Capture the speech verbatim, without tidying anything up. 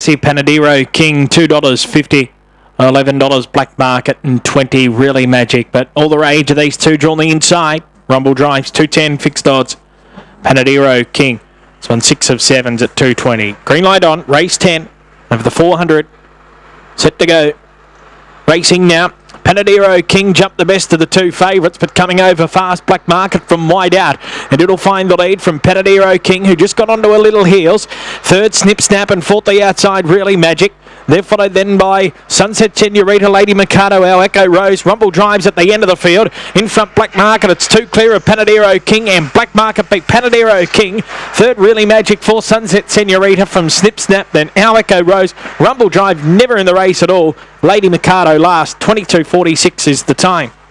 See Panadero King, two dollars fifty. eleven dollars Black Market and twenty Really Magic. But all the rage of these two drawn the inside. Rumble Drives, two ten fixed odds. Panadero King. This one six of sevens at two twenty. Green light on, race ten over the four hundred. Set to go. Racing now. Panadero King jumped the best of the two favourites, but coming over fast, Black Market from wide out. And it'll find the lead from Panadero King, who just got onto her little heels. Third, Snip Snap, and fourth, the outside, Really Magic. They're followed then by Sunset Senorita, Lady Mikado, Our Echo Rose. Rumble Drives at the end of the field. In front, Black Market. It's two clear of Panadero King, and Black Market beat Panadero King. Third, Really Magic. Fourth, Sunset Senorita from Snip Snap. Then Our Echo Rose. Rumble Drive never in the race at all. Lady Mikado last. twenty-two forty-six is the time.